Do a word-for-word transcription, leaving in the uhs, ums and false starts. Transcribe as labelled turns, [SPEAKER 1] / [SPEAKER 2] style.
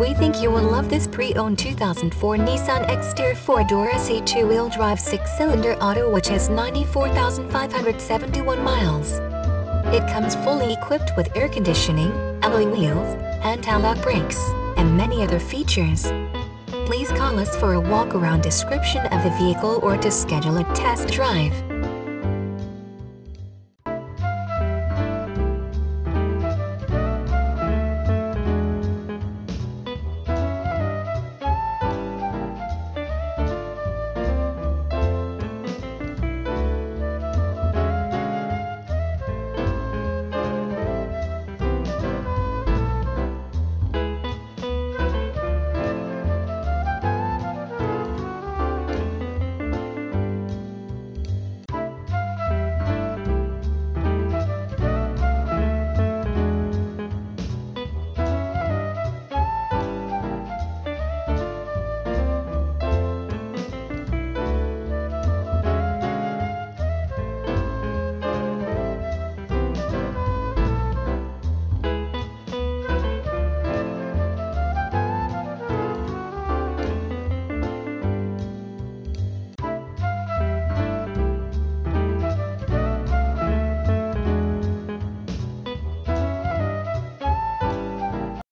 [SPEAKER 1] We think you will love this pre-owned two thousand four Nissan Xterra four-door S E two-wheel drive six-cylinder auto which has ninety-four thousand five hundred seventy-one miles. It comes fully equipped with air conditioning, alloy wheels, anti-lock brakes, and many other features. Please call us for a walk-around description of the vehicle or to schedule a test drive.